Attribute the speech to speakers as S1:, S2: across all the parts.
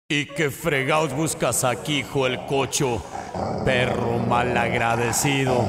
S1: ¿Y qué fregados buscas aquí, hijo el cocho? Perro malagradecido.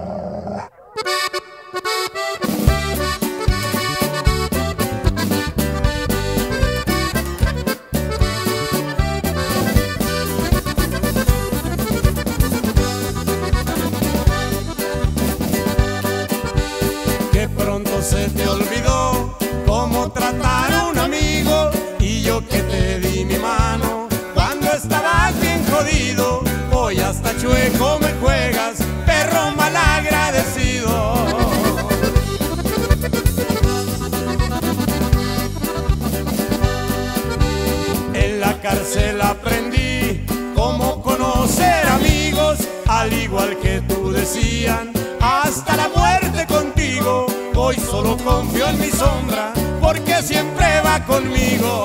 S2: Que pronto se te olvidó cómo tratar a un amigo, y yo que te di mi mano cuando estabas bien jodido. Hoy hasta chueco me juegas, perro malagradecido. En la cárcel aprendí cómo conocer amigos, al igual que tú decían, hasta la muerte contigo. Hoy solo confío en mi sombra, porque siempre va conmigo.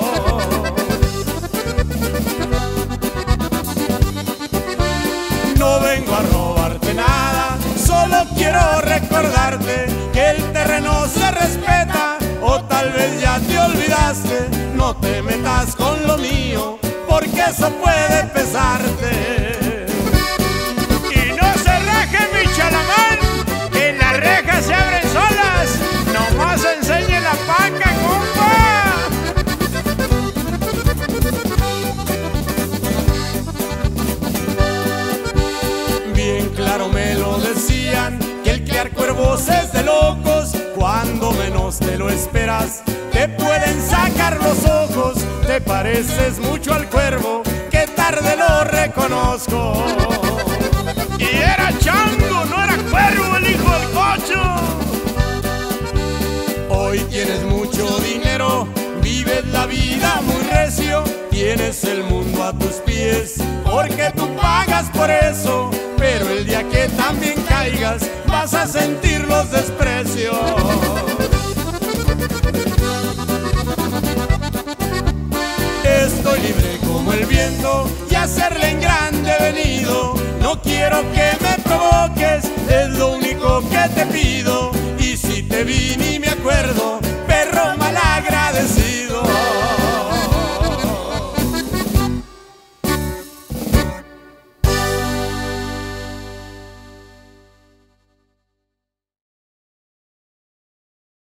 S2: No vengo a robarte nada, solo quiero recordarte que el terreno se respeta, o tal vez ya te olvidaste. No te metas con lo mío, porque eso puede pesarte.
S3: Y no se raje, mi chalamán, que las rejas se abren solas. Nomás enseñe la paca, compa.
S2: Bien claro me lo decían, que el criar cuervos es de locos. Cuando menos te lo esperas, te pueden sacar los ojos. Te pareces mucho al cuervo, que tarde lo reconozco.
S3: Y era chango, no era cuervo el hijo del cocho.
S2: Hoy tienes mucho dinero, vives la vida muy recio, tienes el mundo a tus pies, porque tú pagas por eso. Pero el día que también caigas, vas a sentir los desprecios. Estoy libre como el viento, y a serle en grande venido. No quiero que me provoques, es lo único que te pido. Y si te vi ni me acuerdo,